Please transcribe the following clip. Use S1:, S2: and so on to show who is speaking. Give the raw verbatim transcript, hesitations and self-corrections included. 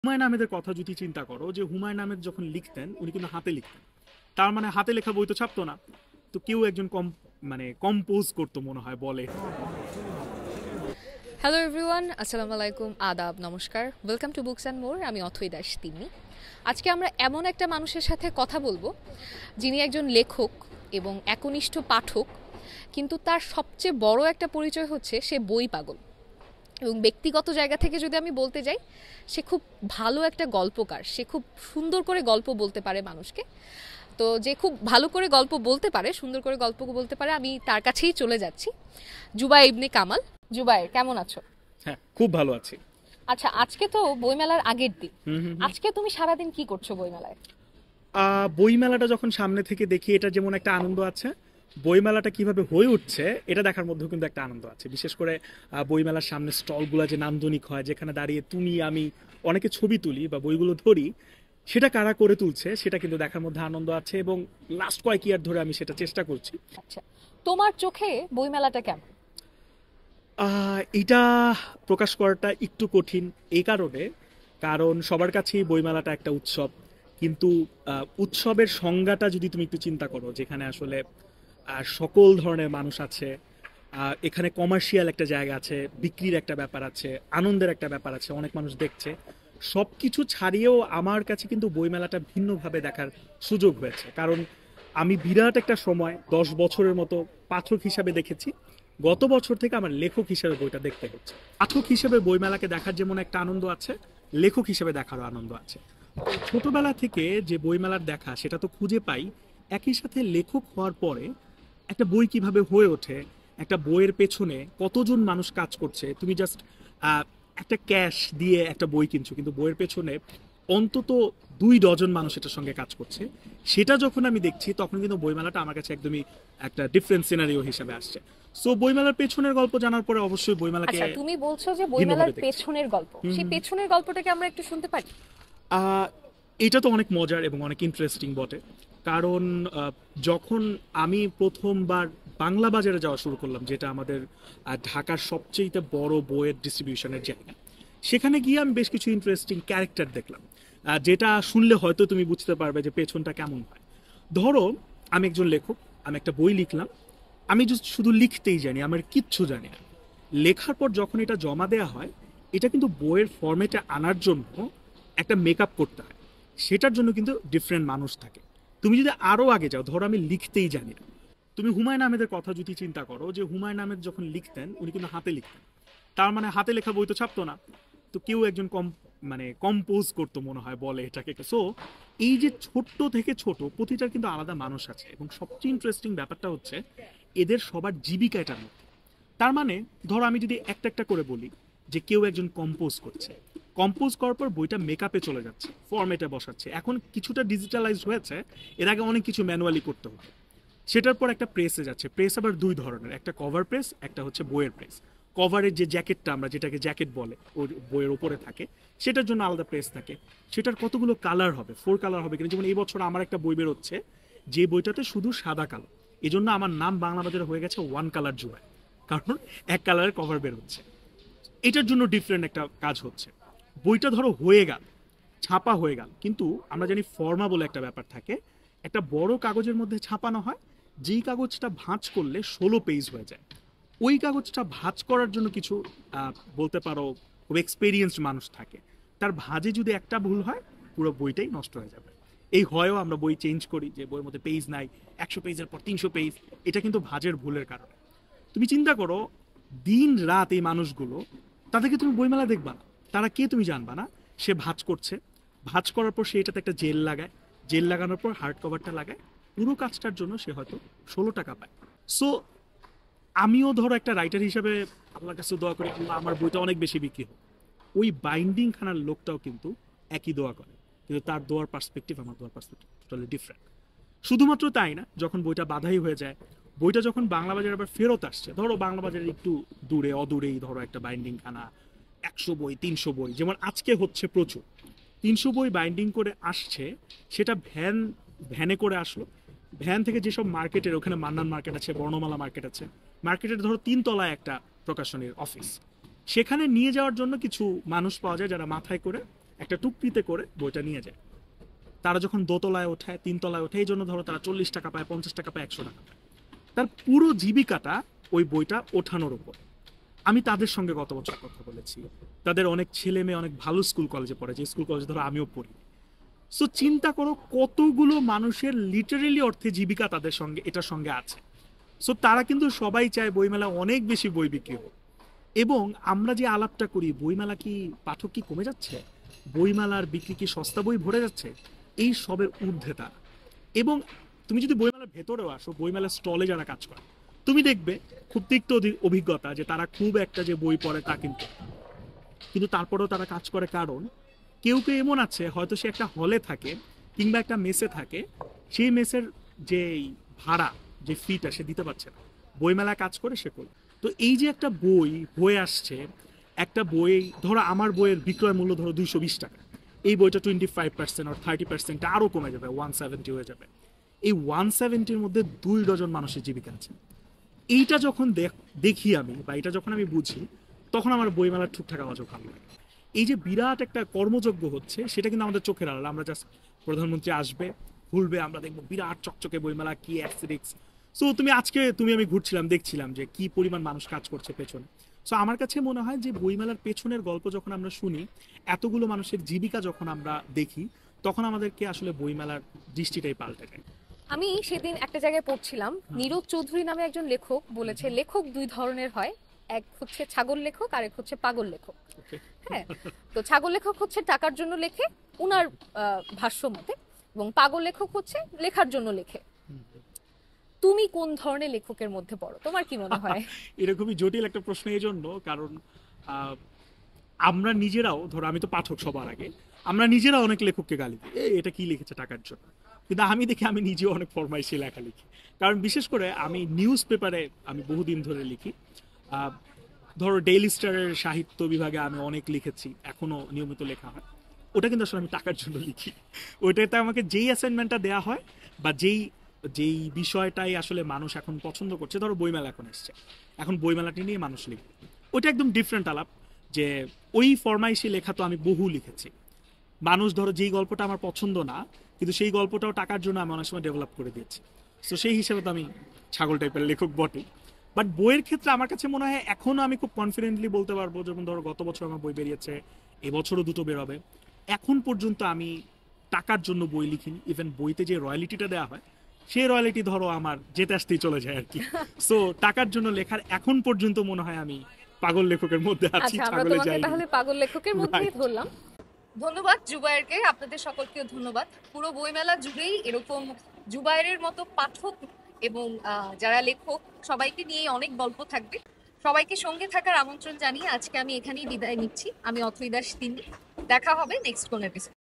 S1: হুমায়ুন আহমেদের কথা যদি চিন্তা করো, যে হুমায়ুন আহমেদ যখন লিখতেন উনি কিন্তু হাতে লিখতেন। তার মানে হাতে লেখা বই তো ছাপতো না। তো কেউ একজন কম মানে কম্পোজ করতো মনে হয় বলে।
S2: হ্যালো এভরিওয়ান, আসসালামু আলাইকুম, আদাব, নমস্কার। Welcome to books and more. আমি অথৈ দাস তিন্নি। আজকে আমরা এমন একটা মানুষের সাথে কথা বলবো যিনি একজন লেখক এবং একনিষ্ঠ পাঠক, কিন্তু তার সবচেয়ে বড় একটা পরিচয় হচ্ছে সে বই পাগল। এবং ব্যক্তিগত জায়গা থেকে যদি আমি বলতে যাই, সে খুব ভালো একটা গল্পকার। সে খুব সুন্দর করে গল্প বলতে পারে মানুষকে। তো যে খুব ভালো করে গল্প বলতে পারে, সুন্দর করে গল্প বলতে পারে, আমি তার কাছেই চলে যাচ্ছি। জুবাই ইবনে কামাল। জুবাইর, কেমন আছো?
S1: হ্যাঁ, খুব ভালো আছি।
S2: আচ্ছা, আজকে তো বইমেলার আগের দিন।
S1: হুম হুম হুম।
S2: আজকে তুমি সারাদিন কি করছো বইমেলায়?
S1: আহ, বইমেলাটা যখন সামনে থেকে দেখি, এটা যেমন একটা আনন্দ আছে, বইমেলাটা কিভাবে হয়ে উঠছে এটা দেখার মধ্যেও কিন্তু একটা আনন্দ আছে। বিশেষ করে আহ, বইমেলার সামনে স্টলগুলো যে নান্দনিক হয়, যেখানে দাঁড়িয়ে তুমি আমি অনেকে ছবি তুলি বা বইগুলো ধরি, সেটা কারা করে তুলছে সেটা কিন্তু দেখার মধ্যে আনন্দ আছে। এবং লাস্ট কয়েক ইয়ার ধরে আমি সেটা চেষ্টা করছি।
S2: আচ্ছা, তোমার চোখে বইমেলাটা কেমন?
S1: আহ, এটা প্রকাশ করাটা একটু কঠিন এই কারণে, কারণ সবার কাছেই বইমেলাটা একটা উৎসব। কিন্তু আহ, উৎসবের সংজ্ঞাটা যদি তুমি একটু চিন্তা করো, যেখানে আসলে আহ, সকল ধরনের মানুষ আছে, আহ, এখানে কমার্শিয়াল একটা জায়গা আছে, বিক্রির একটা ব্যাপার আছে, আনন্দের একটা ব্যাপার আছে, অনেক মানুষ দেখছে, সব কিছু ছাড়িয়েও আমার কাছে কিন্তু বইমেলাটা ভিন্নভাবে দেখার সুযোগ হয়েছে। কারণ আমি বিরাট একটা সময় দশ বছরের মতো পাঠক হিসাবে দেখেছি, গত বছর থেকে আমার লেখক হিসেবে বইটা দেখতে হচ্ছে। পাঠক হিসেবে বইমেলাকে দেখার যেমন একটা আনন্দ আছে, লেখক হিসেবে দেখারও আনন্দ আছে। ছোটবেলা থেকে যে বইমেলার দেখা সেটা তো খুঁজে পাই, একই সাথে লেখক হওয়ার পরে একটা বই কিভাবে হয়ে ওঠে, একটা বইয়ের পেছনে কতজন মানুষ কাজ করছে। তুমি জাস্ট একটা ক্যাশ দিয়ে একটা বই কিনছো, কিন্তু বইয়ের পেছনে অন্তত দুই ডজন মানুষ এটার সঙ্গে কাজ করছে। সেটা যখন আমি দেখছি তখন কিন্তু বইমেলাটা আমার কাছে একদমই একটা ডিফারেন্ট সিনারিও হিসেবে আসছে। সো বইমেলার পেছনের গল্প জানার পরে অবশ্যই বইমেলাকে
S2: আচ্ছা, তুমি বলছো যে বইমেলার
S1: ভিন্নভাবে দেখছি।
S2: পেছনের গল্প,
S1: হুম
S2: সেই
S1: হুম।
S2: পেছনের গল্পটাকে আমরা একটু শুনতে পারি?
S1: আহ, এটা তো অনেক মজার এবং অনেক ইন্টারেস্টিং বটে। কারণ আহ, যখন আমি প্রথমবার বাংলা বাজারে যাওয়া শুরু করলাম, যেটা আমাদের আহ, ঢাকার সবচেয়ে বড় বইয়ের ডিস্ট্রিবিউশনের জায়গা, সেখানে গিয়ে আমি বেশ কিছু ইন্টারেস্টিং ক্যারেক্টার দেখলাম, আহ, যেটা শুনলে হয়তো তুমি বুঝতে পারবে যে পেছনটা কেমন হয়। ধরো, আমি একজন লেখক, আমি একটা বই লিখলাম, আমি just শুধু লিখতেই জানি, আমার কিচ্ছু জানি না। লেখার পর যখন এটা জমা দেওয়া হয়, এটা কিন্তু বইয়ের ফরম্যাটে আনার জন্য একটা মেকআপ করতে হয়। সেটার জন্য কিন্তু ডিফারেন্ট মানুষ থাকে। তুমি যদি আরো আগে যাও, ধরো আমি লিখতেই জানি না, তুমি হুমায়ুন আহমেদের কথা যদি চিন্তা করো, যে হুমায়ুন আহমেদ যখন লিখতেন উনি কিন্তু হাতে লিখতেন। তার মানে হাতে লেখা বই তো ছাপতো না। তো কেউ একজন কম মানে কম্পোজ করতো মনে হয় বলে এটাকে। সো এই যে ছোট্ট থেকে ছোট প্রতিটার কিন্তু আলাদা মানুষ আছে, এবং সবচেয়ে ইন্টারেস্টিং ব্যাপারটা হচ্ছে এদের সবার জীবিকা এটার মধ্যে। তার মানে ধরো আমি যদি একটা একটা করে বলি, যে কেউ একজন কম্পোজ করছে, কম্পোজ করার পর বইটা মেকআপে চলে যাচ্ছে, ফরম্যাটে বসাচ্ছে, এখন কিছুটা ডিজিটালাইজড হয়েছে, এর আগে অনেক কিছু ম্যানুয়ালি করতে হতো। সেটার পর একটা প্রেসে যাচ্ছে। প্রেস আবার দুই ধরনের, একটা কভার প্রেস, একটা হচ্ছে বইয়ের প্রেস। কভারের যে জ্যাকেটটা, আমরা যেটাকে জ্যাকেট বলে, ওর বইয়ের ওপরে থাকে, সেটার জন্য আলাদা প্রেস থাকে। সেটার কতগুলো কালার হবে, ফোর কালার হবে কিনা। যেমন এই বছর আমার একটা বই বেরোচ্ছে, যে বইটাতে শুধু সাদা কালো, এই জন্য আমার নাম বাংলা বাজারে হয়ে গেছে ওয়ান কালার জুয়ায়, কারণ এক কালারের কভার বের হচ্ছে। এটার জন্য ডিফারেন্ট একটা কাজ হচ্ছে। বইটা ধরো হয়ে গেল, ছাপা হয়ে গেল, কিন্তু আমরা জানি ফর্মা বলে একটা ব্যাপার থাকে। একটা বড় কাগজের মধ্যে ছাপানো হয়, যেই কাগজটা ভাঁজ করলে ষোলো পেজ হয়ে যায়। ওই কাগজটা ভাঁজ করার জন্য কিছু আহ, বলতে পারো খুব এক্সপেরিয়েন্সড মানুষ থাকে। তার ভাঁজে যদি একটা ভুল হয়, পুরো বইটাই নষ্ট হয়ে যাবে। এই হয়ও আমরা বই চেঞ্জ করি, যে বইয়ের মধ্যে পেজ নাই, একশো পেজের পর তিনশো পেজ, এটা কিন্তু ভাঁজের ভুলের কারণে। তুমি চিন্তা করো, দিন রাত এই মানুষগুলো, তাদেরকে তুমি বইমেলা দেখবা না, তারা কে তুমি জানবা না। সে ভাঁজ করছে, ভাঁজ করার পর সে এটাতে একটা জেল লাগায়, জেল লাগানোর পর হার্ড কভারটা লাগায়, পুরো কাজটার জন্য সে হয়তো ষোলো টাকা পায়। সো আমিও ধরো একটা রাইটার হিসেবে আল্লাহর কাছে দোয়া করি, আল্লাহ আমার বইটা অনেক বেশি বিক্রি হোক। ওই বাইন্ডিং খানার লোকটাও কিন্তু একই দোয়া করে, কিন্তু তার দোয়ার পার্সপেক্টিভ আমার দোয়ার পার্সপেক্টিভ টোটালি ডিফারেন্ট। শুধুমাত্র তাই না, যখন বইটা বাধাই হয়ে যায়, বইটা যখন বাংলা বাজারে আবার ফেরত আসছে, ধরো বাংলা বাজারে একটু দূরে অদূরেই ধরো একটা বাইন্ডিং খানা, একশো বই তিনশো বই যেমন আজকে হচ্ছে প্রচুর, তিনশো বই বাইন্ডিং করে আসছে, সেটা ভ্যান ভ্যানে করে আসলো। ভ্যান থেকে যেসব মার্কেটের, ওখানে মান্নান মার্কেট আছে, বর্ণমালা মার্কেট আছে, মার্কেটের ধরো তিন তলায় একটা প্রকাশনীর অফিস, সেখানে নিয়ে যাওয়ার জন্য কিছু মানুষ পাওয়া যায় যারা মাথায় করে একটা টুকরিতে করে বইটা নিয়ে যায়। তারা যখন দোতলায় ওঠায়, তিনতলায় ওঠে, এই জন্য ধরো তারা চল্লিশ টাকা পায়, পঞ্চাশ টাকা পায়, একশো টাকা পায়। তার পুরো জীবিকাটা ওই বইটা ওঠানোর উপর। আমি তাদের সঙ্গে গত বছর কথা বলেছি, তাদের অনেক ছেলে মেয়ে অনেক ভালো স্কুল কলেজে পড়ে, যে স্কুল কলেজে ধরো আমিও পড়ি। সো চিন্তা করো কতগুলো মানুষের লিটারেলি অর্থে জীবিকা তাদের সঙ্গে এটার সঙ্গে আছে। সো তারা কিন্তু সবাই চায় বইমেলা অনেক বেশি বই বিক্রি হোক। এবং আমরা যে আলাপটা করি, বইমেলা কি পাঠক কি কমে যাচ্ছে, বইমেলার বিক্রি কি সস্তা বই ভরে যাচ্ছে, এই সবের ঊর্ধ্বে তারা। এবং তুমি যদি বইমেলার ভেতরেও আসো, বইমেলার স্টলে যারা কাজ করে, তুমি দেখবে খুব তিক্ত অধি- অভিজ্ঞতা যে তারা খুব একটা যে বই পড়ে তা কিন্তু, কিন্তু তারপরেও তারা কাজ করে। কারণ কেউ কেউ এমন আছে হয়তো সে একটা হলে থাকে কিংবা একটা মেসে থাকে, সেই মেসের যে ভাড়া, যে ফিটা সে দিতে পারছে না, বইমেলা কাজ করে সে করবে। তো এই যে একটা বই হয়ে আসছে, একটা বই ধরো আমার বইয়ের বিক্রয় মূল্য ধরো দুইশো বিশ টাকা, এই বইটা টোয়েন্টি ফাইভ পার্সেন্ট আর থার্টি পার্সেন্ট আরও কমে যাবে, ওয়ান সেভেন্টি হয়ে যাবে। এই ওয়ান সেভেন্টির মধ্যে দুই ডজন মানুষের জীবিকা আছে। এইটা যখন দেখ- দেখি আমি, বা এটা যখন আমি বুঝি, তখন আমার বইমেলার ঠুকঠাক আওয়াজও ভালো লাগে। এই যে বিরাট একটা কর্মযজ্ঞ হচ্ছে, সেটা কিন্তু আমাদের চোখের আড়াল। আমরা জাস্ট প্রধানমন্ত্রী আসবে, খুলবে, আমরা দেখবো বিরাট চকচকে বইমেলা, কি অ্যাস্থেটিক্স। সো তুমি আজকে, তুমি আমি ঘুরছিলাম, দেখছিলাম যে কি পরিমাণ মানুষ কাজ করছে পেছনে। সো আমার কাছে মনে হয় যে বইমেলার পেছনের গল্প যখন আমরা শুনি, এতগুলো মানুষের জীবিকা যখন আমরা দেখি, তখন আমাদেরকে আসলে বইমেলার দৃষ্টিটাই পাল্টে যায়।
S2: আমি সেদিন একটা জায়গায় পড়ছিলাম, নীরজ চৌধুরী নামে একজন লেখক বলেছে লেখক দুই ধরনের হয়, এক হচ্ছে ছাগল লেখক আর এক হচ্ছে পাগল লেখক। হ্যাঁ, তো ছাগল লেখক হচ্ছে টাকার জন্য লেখে উনার আহ, ভাষ্য মতে, এবং পাগল লেখক হচ্ছে লেখার জন্য লেখে। তুমি কোন ধরনের লেখকের মধ্যে পড়ো, তোমার কি মনে হয়?
S1: এটা খুবই জটিল একটা প্রশ্ন এই জন্য, কারণ আহ, আমরা নিজেরাও ধরো, আমি তো পাঠক সবার আগে, আমরা নিজেরা অনেক লেখককে গালি দিই, "এই, এটা কি লিখেছে টাকার জন্য"। কিন্তু আমি দেখি আমি নিজেও অনেক ফরমাইশি লেখা লিখি। কারণ বিশেষ করে আমি নিউজ পেপারে আমি বহুদিন ধরে লিখি। আহ, ধরো ডেইলি স্টারের সাহিত্য বিভাগে আমি অনেক লিখেছি, এখনো নিয়মিত লেখা হয়। ওটা কিন্তু আসলে আমি টাকার জন্য লিখি। ওইটাতে আমাকে যেই অ্যাসাইনমেন্টটা দেওয়া হয়, বা যেই যেই বিষয়টাই আসলে মানুষ এখন পছন্দ করছে, ধরো বইমেলা এখন এসছে, এখন বইমেলাটি নিয়ে মানুষ লিখবে, ওইটা একদম ডিফারেন্ট আলাপ। যে ওই ফরমাইশি লেখা তো আমি বহু লিখেছি। মানুষ ধরো যেই গল্পটা আমার পছন্দ না, কিন্তু সেই গল্পটাও টাকার জন্য আমি অনেক সময় ডেভেলপ করে দিয়েছি। তো সেই হিসেবে তো আমি ছাগল টাইপের লেখক বটে। বাট বইয়ের ক্ষেত্রে আমার কাছে মনে হয় এখনো আমি খুব কনফিডেন্টলি বলতে পারবো, যেমন ধরো গত বছর আমার বই বেরিয়েছে, এবছরও দুটো বেরোবে, এখন পর্যন্ত আমি টাকার জন্য বই লিখিনি। ইভেন বইতে যে রয়্যালিটিটা দেওয়া হয়, সেই রয়্যালিটি ধরো আমার যেতে আসতেই চলে যায় আর কি। সো টাকার জন্য লেখার এখন পর্যন্ত মনে হয় আমি পাগল লেখকের মধ্যে আছি,
S2: আচ্ছা, আমরা
S1: ছাগলে
S2: তোমাকে
S1: যাই।
S2: তাহলে পাগল লেখকের মধ্যেই
S1: Right.
S2: ধরলাম। ধন্যবাদ জুবায়েরকে, আপনাদের সকলকে ধন্যবাদ। পুরো বইমেলা জুড়েই এরকম জুবায়েরের মতো পাঠক এবং আহ, যারা লেখক, সবাইকে নিয়ে অনেক গল্প থাকবে। সবাইকে সঙ্গে থাকার আমন্ত্রণ জানিয়ে আজকে আমি এখানেই বিদায় নিচ্ছি। আমি অথৈ দাস তিন্নি, দেখা হবে নেক্সট কোন এপিসোড।